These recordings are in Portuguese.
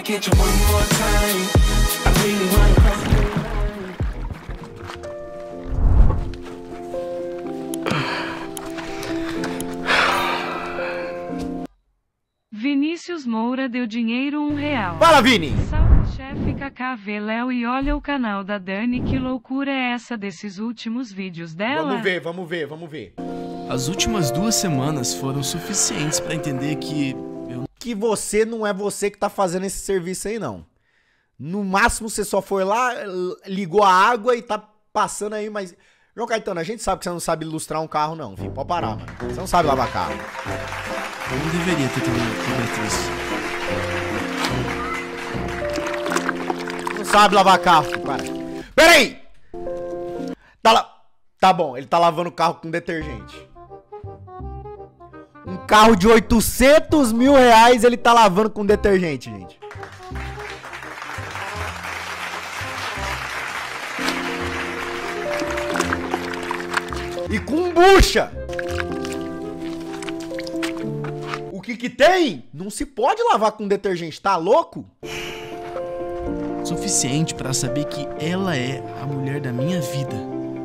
catch you one more time. I really wanna cross the line. Vinícius Moura deu dinheiro R$1. Fala, Vini! Salve, chefe KKV Léo, e olha o canal da Dani, que loucura é essa desses últimos vídeos dela? Vamos ver. As últimas 2 semanas foram suficientes pra entender que Que você não é você que tá fazendo esse serviço aí, não. No máximo, você só foi lá, ligou a água e tá passando aí, mas... João Caetano, a gente sabe que você não sabe ilustrar um carro, não, filho. Pode parar, mano. Você não sabe lavar carro. eu não deveria ter terminado com a Beatriz. Não sabe lavar carro, filho. Para. Pera aí! Tá bom, ele tá lavando o carro com detergente. Um carro de 800 mil reais ele tá lavando com detergente, gente. E com bucha. O que tem? Não se pode lavar com detergente, tá louco? Suficiente pra saber que ela é a mulher da minha vida.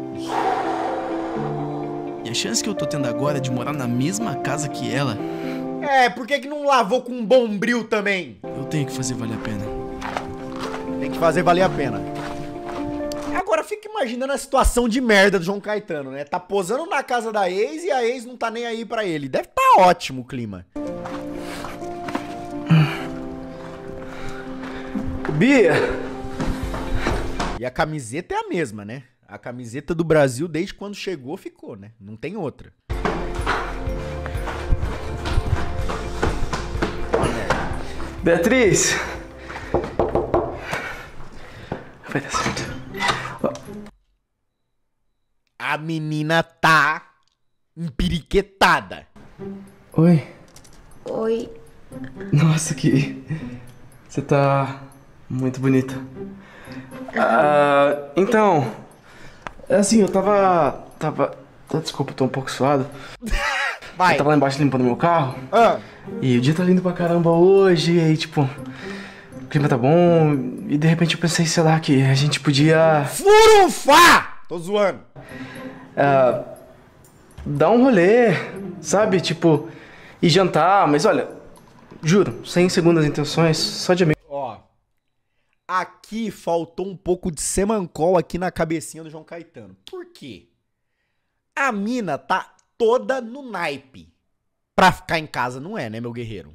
E a chance que eu tô tendo agora de morar na mesma casa que ela... Por que não lavou com um bombril também? Eu tenho que fazer valer a pena. Tem que fazer valer a pena. Agora fica imaginando a situação de merda do João Caetano, né? Tá posando na casa da ex e a ex não tá nem aí pra ele. Deve tá ótimo o clima. Bia! E a camiseta é a mesma, né? A camiseta do Brasil, desde quando chegou, ficou, né? Não tem outra. Beatriz! Vai dar certo. A menina tá empiriquetada. Oi. Oi. Nossa, que... Você tá muito bonita. Então... Assim, eu tava... Desculpa, eu tô um pouco suado. Vai. Eu tava lá embaixo limpando meu carro. E o dia tá lindo pra caramba hoje. E aí, tipo... O clima tá bom. E de repente eu pensei, sei lá, que a gente podia... Furunfá! Tô zoando. Dar um rolê, sabe? Tipo... E jantar, mas olha... Juro, sem segundas intenções, só de amigo. Ó, aqui faltou um pouco de semancol aqui na cabecinha do João Caetano. Por quê? A mina tá toda no naipe. Pra ficar em casa não é, né, meu guerreiro?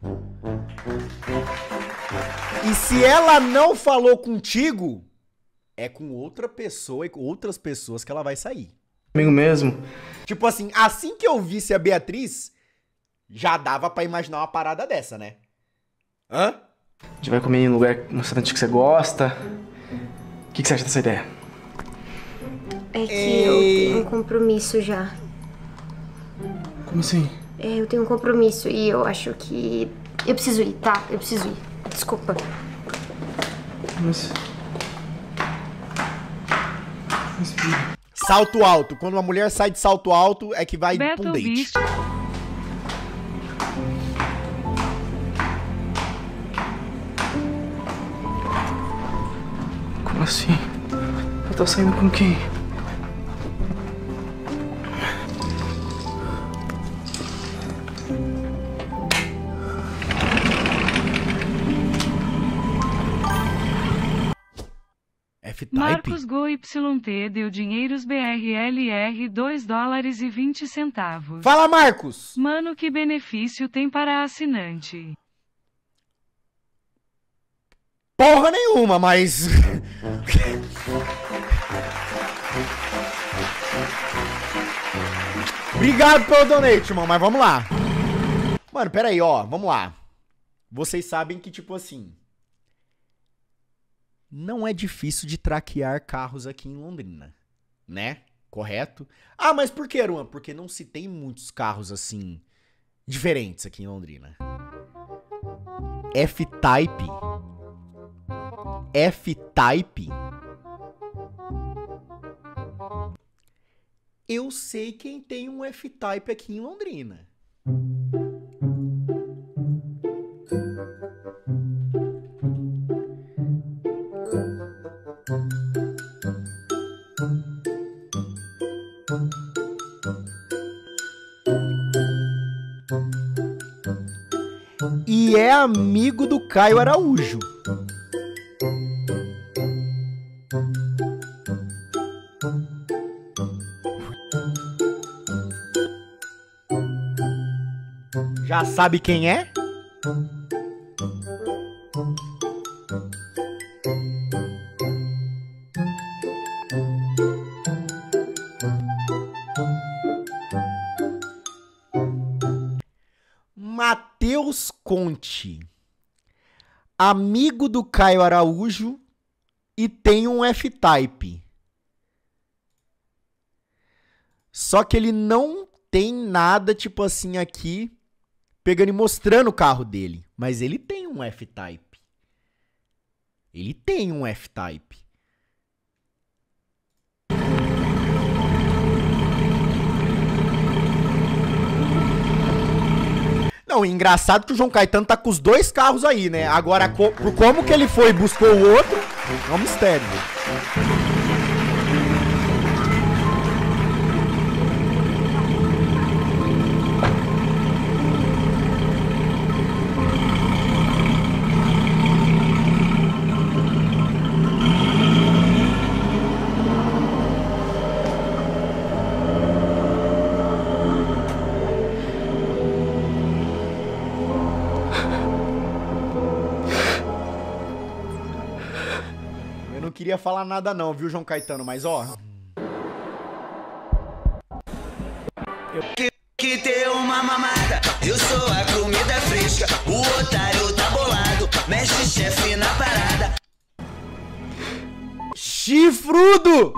E se ela não falou contigo, é com outra pessoa e com outras pessoas que ela vai sair. Comigo mesmo. Tipo assim que eu visse a Beatriz... Já dava pra imaginar uma parada dessa, né? Hã? A gente vai comer em um lugar, um restaurante que você gosta. O que você acha dessa ideia? É que eu tenho um compromisso já. Como assim? Eu tenho um compromisso e eu acho que... Eu preciso ir, tá? Eu preciso ir. Desculpa. Mas... Salto alto. Quando uma mulher sai de salto alto, é que vai pra um date. Beast. Como assim? Eu tô saindo com quem? F-Type? Marcos Go YT deu dinheiros BRLR $2,20. Fala, Marcos! Mano, que benefício tem para assinante? Porra nenhuma, mas... Obrigado pelo donate, irmão, mas vamos lá. Mano, pera aí, ó, vamos lá. Vocês sabem que, tipo assim... Não é difícil de traquear carros aqui em Londrina, né? Correto? Ah, mas por que, Aruan? Porque não se tem muitos carros, assim, diferentes aqui em Londrina. F-Type... F-Type. Eu sei quem tem um F-Type aqui em Londrina. e é amigo do Caio Araújo. Já sabe quem é? Matheus Conte, amigo do Caio Araújo e tem um F-Type. Só que ele não tem nada, tipo assim, aqui, pegando e mostrando o carro dele. Mas ele tem um F-Type. Ele tem um F-Type. Não, engraçado que o João Caetano tá com os dois carros aí, né? Agora, como que ele foi e buscou o outro, é um mistério. Queria falar nada não, viu, João Caetano, mas ó... Que ter uma mamada, eu sou a comida fresca, o otário tá bolado, mexe chefe na parada. Chifrudo!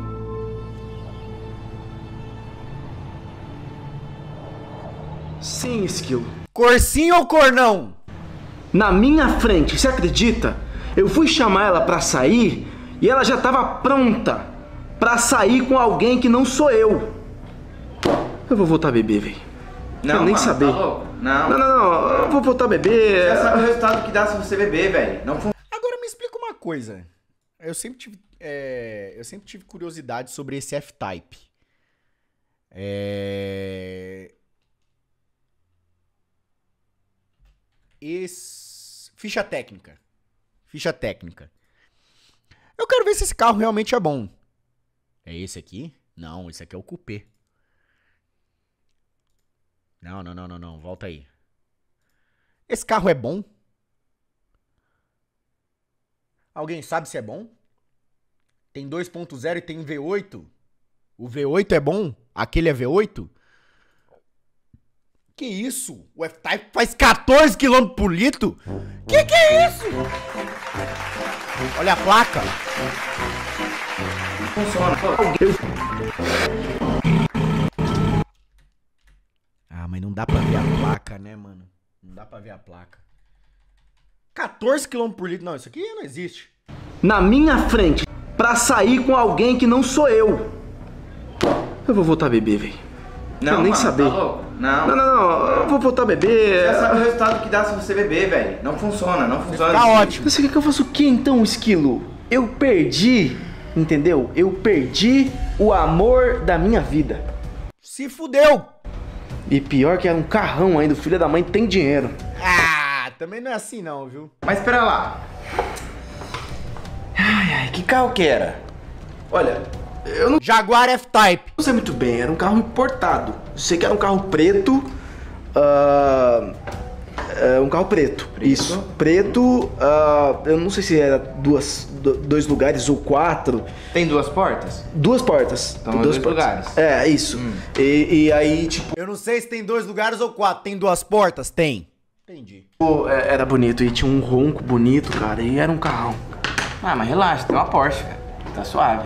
Sim, Esquilo. Corsinho ou cornão? Na minha frente, você acredita? Eu fui chamar ela pra sair e ela já tava pronta pra sair com alguém que não sou eu. Eu vou voltar a beber, velho. Não, nem mano, saber. Tá louco? Não. Não. Eu vou voltar a beber. Você sabe o resultado que dá se você beber, velho. Não funciona. Agora me explica uma coisa. Eu sempre tive curiosidade sobre esse F-Type. Ficha técnica. Eu quero ver se esse carro realmente é bom. É esse aqui? Não, esse aqui é o Coupé. Não. Volta aí. Esse carro é bom? Alguém sabe se é bom? Tem 2.0 e tem V8? O V8 é bom? Aquele é V8? Que isso? O F-Type faz 14 km por litro? Que é isso? Olha a placa. Funciona. Ah, mas não dá pra ver a placa, né, mano? Não dá pra ver a placa. 14 km por litro. Não, isso aqui não existe. Na minha frente, pra sair com alguém que não sou eu. Eu vou voltar a beber, velho. Não, nem mano, saber. Tá louco? Não. Eu vou voltar a beber. Você sabe o resultado que dá se você beber, velho. Não funciona. Tá ótimo. Você quer que eu faça o que então, Esquilo? Eu perdi, entendeu? Eu perdi o amor da minha vida. Se fudeu. E pior que era um carrão ainda, o filho da mãe tem dinheiro. Ah, também não é assim não, viu? Mas espera lá. Ai, que carro que era? Olha, eu não Jaguar F-Type. sei muito bem, era um carro importado. Eu sei que era um carro preto. Um carro preto. Isso, preto. Eu não sei se era dois lugares ou 4. Tem 2 portas? 2 portas. Então, 2 lugares. É, isso. E aí, tipo, Eu não sei se tem 2 lugares ou 4. Tem 2 portas? Tem. Entendi. era bonito e tinha um ronco bonito, cara. E era um carrão. Ah, mas relaxa, tem uma Porsche, cara. Tá suave.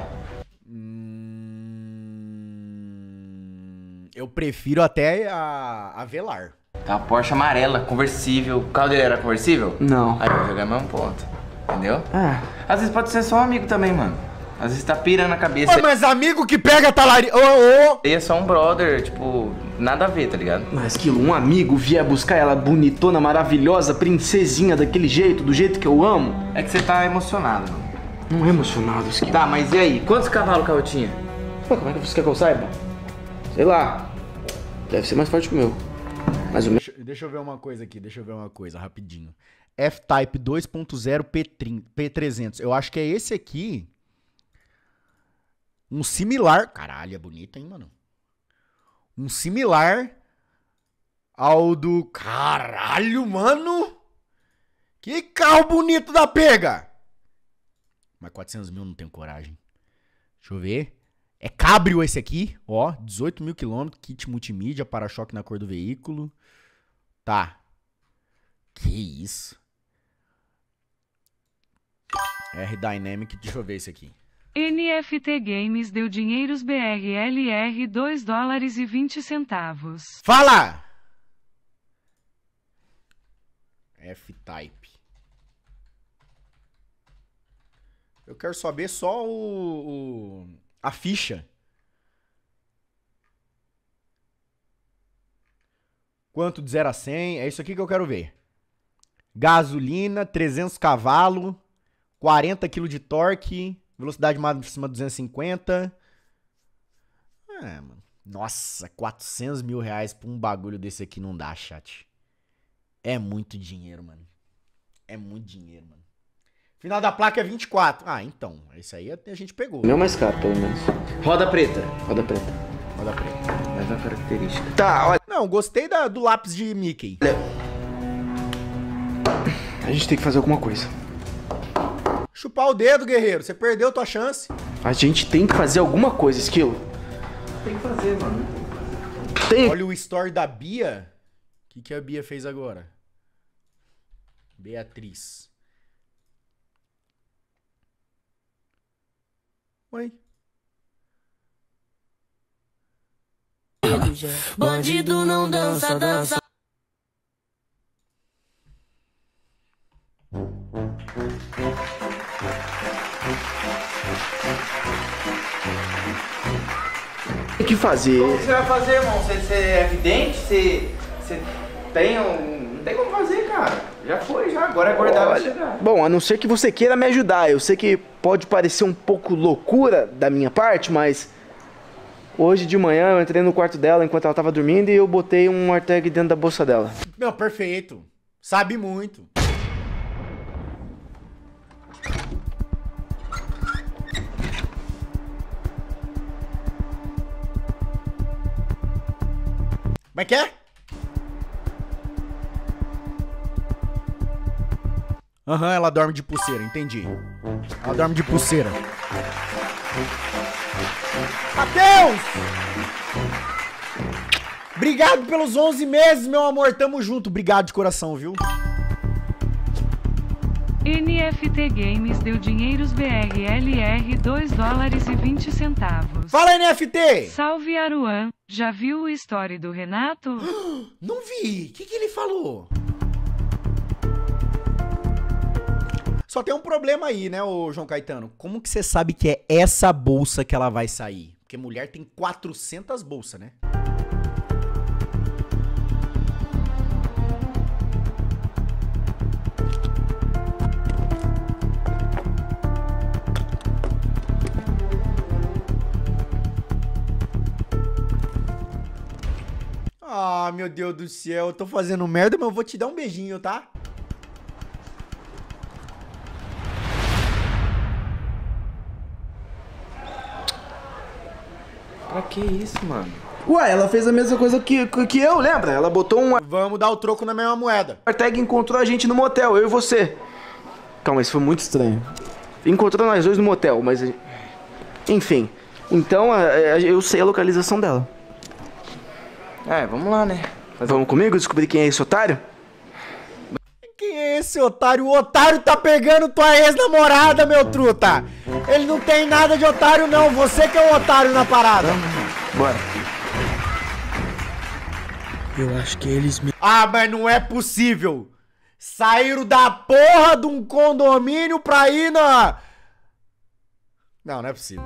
Eu prefiro até a Velar. Tá uma Porsche amarela, conversível. O carro dele era conversível? Não. Aí vai jogar mesmo ponto. Entendeu? Ah. Às vezes pode ser só um amigo também, mano. Às vezes tá pirando a cabeça. Ô, mas amigo que pega talari... Ô. E é só um brother, tipo, nada a ver, tá ligado? Mas aquilo, um amigo vier buscar ela bonitona, maravilhosa, princesinha daquele jeito, do jeito que eu amo. É que você tá emocionado, mano. Não é emocionado, Esquilo. Tá, mas e aí? Quantos cavalos o carro tinha? Pô, como é que você quer que eu saiba? Sei lá. Deve ser mais forte que o meu. Mas o meu... Deixa eu ver uma coisa aqui, rapidinho. F-Type 2.0 P300. Eu acho que é esse aqui. Um similar... Caralho, é bonito, hein, mano? Um similar ao do... Caralho, mano! Que carro bonito da pega! Mas 400 mil não tenho coragem. Deixa eu ver. É cabrio esse aqui, ó. 18 mil quilômetros, kit multimídia, para-choque na cor do veículo. Tá. Que isso? R-Dynamic, deixa eu ver esse aqui. NFT Games deu dinheiros BRLR $2,20. Fala! F-Type. Eu quero saber só a ficha. Quanto de 0 a 100? É isso aqui que eu quero ver. Gasolina, 300 cavalos, 40 kg de torque, velocidade máxima 250. Mano. Nossa, 400 mil reais pra um bagulho desse aqui não dá, chat. É muito dinheiro, mano. É muito dinheiro, mano. Final da placa é 24. Ah, então. Esse aí a gente pegou. Meu mais caro, pelo menos. Roda preta. Roda preta. Roda preta. Mais uma característica. Tá, olha. Não, gostei do lápis de Mickey. A gente tem que fazer alguma coisa. Chupar o dedo, guerreiro. Você perdeu tua chance. A gente tem que fazer alguma coisa, Esquilo. Tem que fazer, mano. Tem. Olha o story da Bia. O que a Bia fez agora? Beatriz. Oi. Bandido não dança, dança. Tem que fazer. O que você vai fazer, irmão? Você é evidente? Você tem um... Não tem como fazer, cara. Já foi, já. Agora é aguardar vai chegar. Bom, a não ser que você queira me ajudar. Eu sei que pode parecer um pouco loucura da minha parte, mas... Hoje de manhã eu entrei no quarto dela enquanto ela tava dormindo e eu botei um AirTag dentro da bolsa dela. Não, perfeito. Sabe muito. Como é que é? Aham, ela dorme de pulseira, entendi. Ela dorme de pulseira. Matheus! Obrigado pelos 11 meses, meu amor. Tamo junto. Obrigado de coração, viu? NFT Games deu dinheiros BRLR $2,20. Fala, NFT! Salve Aruan. Já viu o story do Renato? Não vi. O que ele falou? Só tem um problema aí, né, ô João Caetano? Como que você sabe que é essa bolsa que ela vai sair? Porque mulher tem 400 bolsas, né? Ah, meu Deus do céu, eu tô fazendo merda, mas eu vou te dar um beijinho, tá? Pra que isso, mano? Ué, ela fez a mesma coisa que eu, lembra? Ela botou um Vamos dar o troco na mesma moeda. AirTag e encontrou a gente no motel, eu e você. Calma, isso foi muito estranho. Encontrou nós dois no motel, mas... Enfim. Então, eu sei a localização dela. É, vamos lá, né? Vamos comigo descobrir quem é esse otário? Quem é esse otário? O otário tá pegando tua ex-namorada, meu truta. Ele não tem nada de otário, não. Você que é o otário na parada. Bora. Eu acho que eles me... Ah, mas não é possível. Saíram da porra de um condomínio pra ir na... Não, não é possível.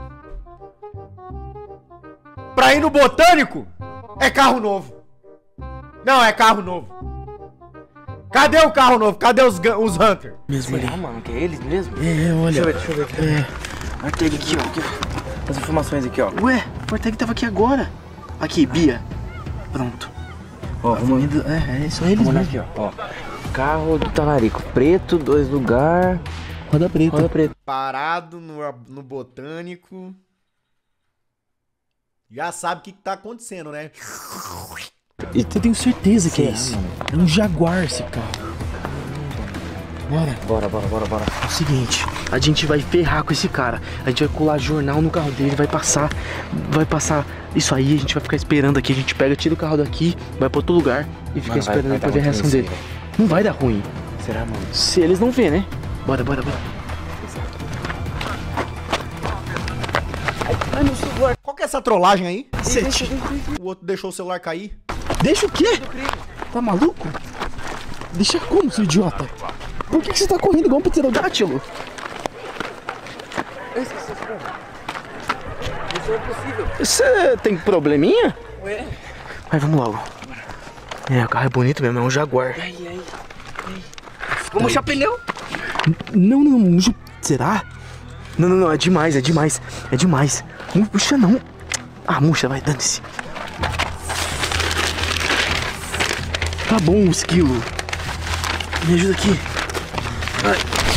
Pra ir no Botânico? É carro novo. Não, é carro novo. Cadê o carro novo? Cadê os Hunter? Mesmo ali. Será, mano? Que é eles mesmo? É, olha. Deixa eu ver aqui. AirTag aqui, ó. As informações aqui, ó. Ué, o AirTag tava aqui agora. Aqui, Bia. Pronto. Ó, é isso aí, eles Vamos aqui, ó. Carro do talarico, preto, 2 lugar. Roda preta. Roda preta. Parado no botânico. Já sabe o que tá acontecendo, né? Eu tenho certeza que é esse. É um Jaguar esse carro. Bora. Bora. É o seguinte, a gente vai ferrar com esse cara. A gente vai colar jornal no carro dele, vai passar isso aí, a gente vai ficar esperando aqui. A gente pega, tira o carro daqui, vai pra outro lugar e fica esperando pra ver a reação dele. Não vai dar ruim. Será, mano? Se eles não vê, né? Bora. Ai, meu celular. Qual que é essa trollagem aí? Cacete. O outro deixou o celular cair. Deixa o quê? Tá maluco? Deixa como, seu idiota? Por que você tá correndo igual um pterodátilo? Isso é impossível. Você tem probleminha? Ué? Vai, vamos logo. É, o carro é bonito mesmo, é um Jaguar. Aí. Vamos murchar pneu? Não, será? Não, é demais. Não puxa não. Ah, murcha, vai, dane-se. Tá bom, esquilo. Me ajuda aqui. Ai.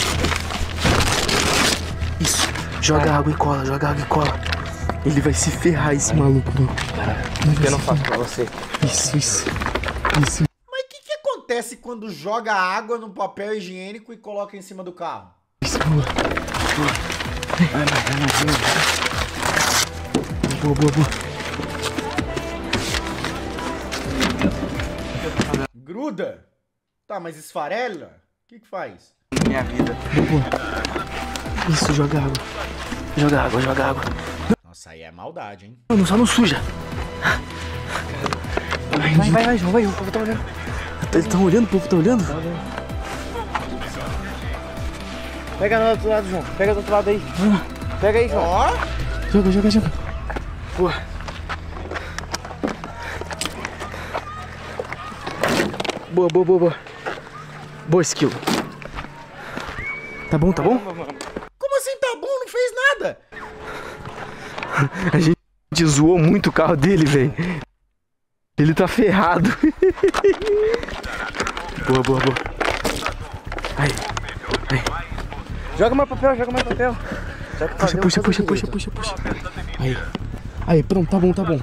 Isso. Joga água e cola. Ele vai se ferrar, esse maluco. Eu não faço pra você. Isso. Mas o que acontece quando joga água no papel higiênico e coloca em cima do carro? Isso, boa. Boa. Gruda? Tá, mas esfarela? O que faz? Minha vida. Boa. Isso, joga água. Nossa, aí é maldade, hein? Não, só não suja. Vai, João, o povo tá olhando. Eles estão olhando, o povo tá olhando? Pega no outro lado, João. Pega do outro lado aí. Pega aí, João. Ó. Joga. Boa. Boa, esquilo. Tá bom? Como assim tá bom? Não fez nada. A gente zoou muito o carro dele, velho. Ele tá ferrado. Boa. Aí. Joga mais papel. Puxa. Aí, pronto, tá bom.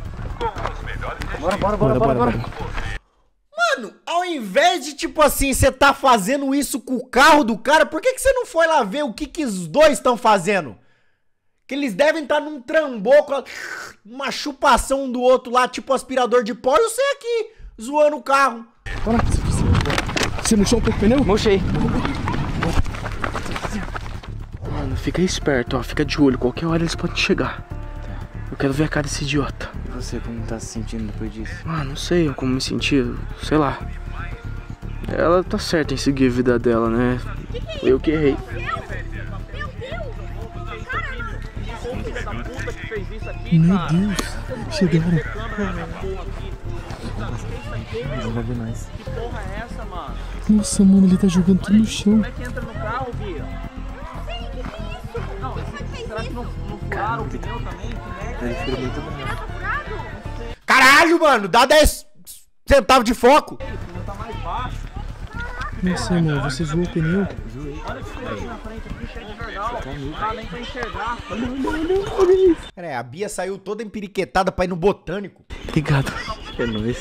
Bora. Mano, ao invés de, tipo assim, você tá fazendo isso com o carro do cara, por que você não foi lá ver o que os dois estão fazendo? Que eles devem estar num tramboco, uma chupação um do outro lá, tipo aspirador de pó, e você aqui, zoando o carro. Bora. Você murchou um pouco o pneu? Murchei. Mano, fica esperto, ó. Fica de olho. Qualquer hora eles podem chegar. Eu quero ver a cara desse idiota. E você, como tá se sentindo depois disso? Ah, não sei como me sentir. Sei lá. Ela tá certa em seguir a vida dela, né? Eu que errei. Meu Deus. Chegaram. Não vai ver mais. Que porra é essa, mano? Nossa, mano, ele tá jogando tudo no chão. Como é que entra no carro, Bia? Não, será que não furaram o pneu também? Que merda. Caralho, mano, dá 10 centavos de foco. O pneu tá mais baixo. Nossa, irmão, você zoou o pneu? Olha esse pneu aqui na frente, aqui cheio de vergal. Não dá nem pra enxergar. Pera aí, a Bia saiu toda empiriquetada pra ir no botânico. Obrigado. É nóis.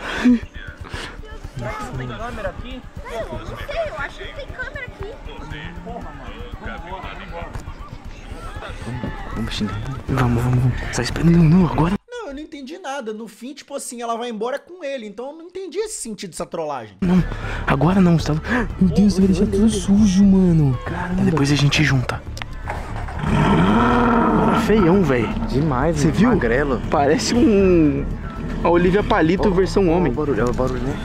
Será que não tem câmera aqui? Não sei, eu acho que tem câmera aqui. Porra, mano. Vamos xingar. Vamos. Só espera. Não, agora. Não, eu não entendi nada. No fim, tipo assim, ela vai embora com ele. Então eu não entendi esse sentido dessa trollagem. Não, agora não. Você tá... Meu Deus, você vai deixar tudo sujo, mano. Caramba. Depois a gente junta. Feião, velho. Demais, você viu? Magrelo. Parece a Olivia Palito versão homem. É o barulho, né?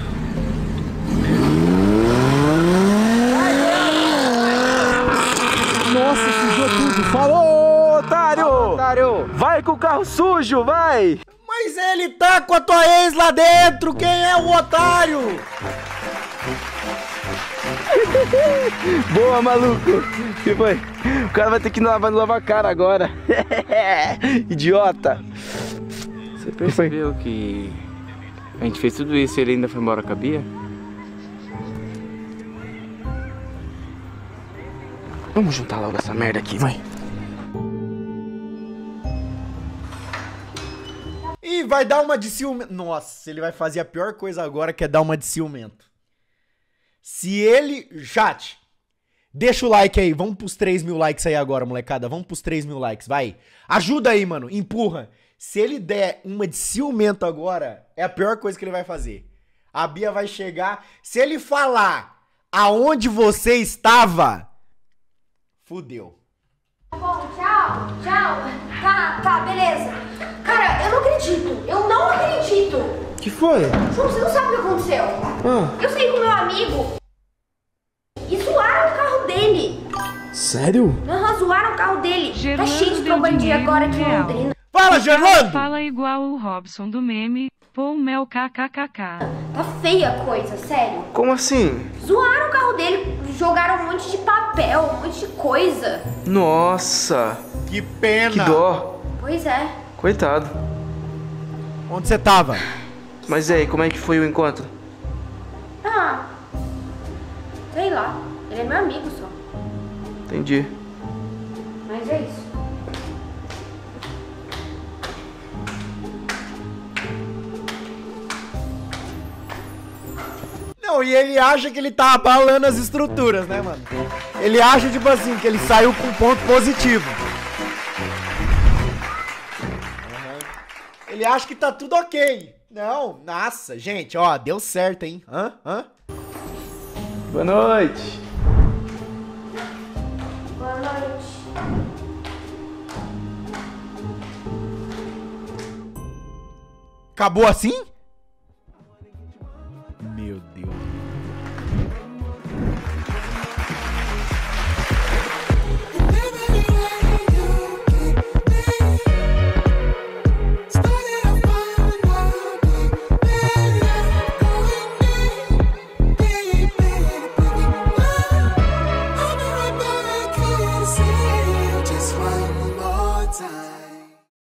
Nossa, sujou tudo. Falou, otário! Vai com o carro sujo, vai! Mas ele tá com a tua ex lá dentro. Quem é o otário? Boa, maluco! Que foi? O cara vai ter que lavar a cara agora. Idiota! Você percebeu que A gente fez tudo isso e ele ainda foi embora com a Bia? Vamos juntar logo essa merda aqui, vai. E vai dar uma de ciumento. Nossa, ele vai fazer a pior coisa agora, que é dar uma de ciumento. Se ele... Chat, deixa o like aí. Vamos pros 3 mil likes aí agora, molecada. Vamos pros 3 mil likes, vai. Ajuda aí, mano. Empurra. Se ele der uma de ciumento agora, é a pior coisa que ele vai fazer. A Bia vai chegar. Se ele falar aonde você estava, fudeu. Bom, tchau, tchau. Tá, beleza. Cara, eu não acredito. Eu não acredito. O que foi? João, você não sabe o que aconteceu. Eu saí com meu amigo e zoaram o carro dele. Sério? Zoaram o carro dele. Tá cheio de trombandia agora aqui em Londrina. Fala, Gerlando! Fala igual o Robson do meme, pô mel kkkk. Tá feia a coisa, sério. Como assim? Zoaram o carro dele, jogaram um monte de papel, um monte de coisa. Nossa! Que pena! Que dó! Pois é. Coitado. Onde você tava? Mas e aí, como é que foi o encontro? Sei lá. Ele é meu amigo só. Entendi. Mas é isso. Não, e ele acha que ele tá abalando as estruturas, né, mano? Ele acha, tipo assim, que ele saiu com ponto positivo. Ele acha que tá tudo ok. Não, nossa, gente, ó, deu certo, hein? Boa noite. Boa noite. Acabou assim?